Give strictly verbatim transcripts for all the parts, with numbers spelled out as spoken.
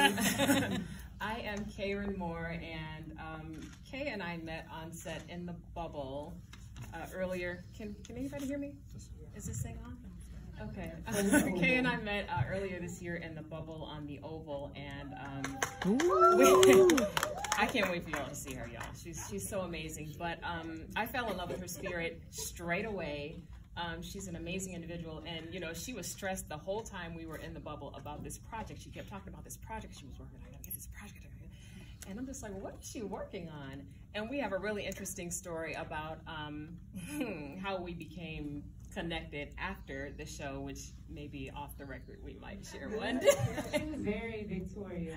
I am Kaye Moore, and um, Kaye and I met on set in the bubble uh, earlier. Can Can anybody hear me? Is this thing on? Okay. Kaye and I met uh, earlier this year in the bubble on the Oval, and um, we, I can't wait for y'all to see her, y'all. She's she's so amazing. But um, I fell in love with her spirit straight away. Um, she's an amazing individual, and you know, she was stressed the whole time we were in the bubble about this project. She kept talking about this project she was working on. I gotta get this project. And I'm just like, well, what is she working on? And we have a really interesting story about um, how we became connected after the show, which maybe off the record we might share one day. She was very Victorian.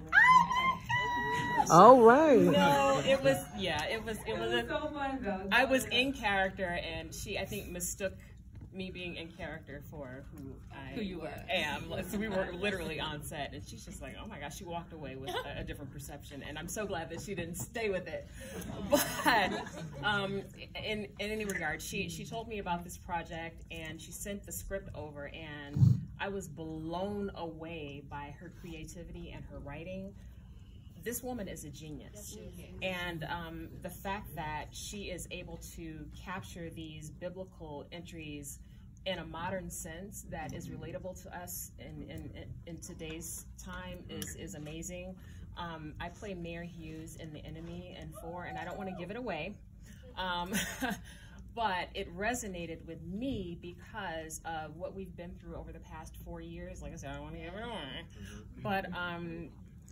All right. No, it was, yeah, it was, it was, it was a, so fun though. I was in character, and she, I think, mistook me being in character for who I who you were. am. So we were literally on set, and she's just like, oh my gosh, she walked away with a, a different perception, and I'm so glad that she didn't stay with it. But um, in, in any regard, she, she told me about this project, and she sent the script over, and I was blown away by her creativity and her writing. This woman is a genius, and um, the fact that she is able to capture these biblical entries in a modern sense that is relatable to us in, in, in today's time is, is amazing. Um, I play Mayor Hughes in The Enemy and Four, and I don't want to give it away, um, but it resonated with me because of what we've been through over the past four years. Like I said, I don't want to give it away, but um,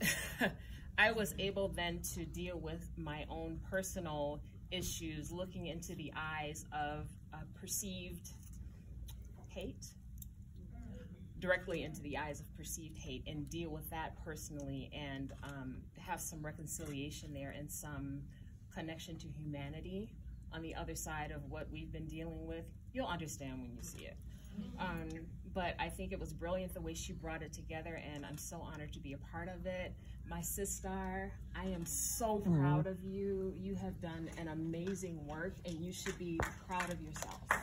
I was able then to deal with my own personal issues, looking into the eyes of uh, perceived hate, directly into the eyes of perceived hate, and deal with that personally, and um, have some reconciliation there and some connection to humanity on the other side of what we've been dealing with. You'll understand when you see it. Um, but I think it was brilliant the way she brought it together, and I'm so honored to be a part of it. My sister, I am so proud of you. You have done an amazing work, and you should be proud of yourself.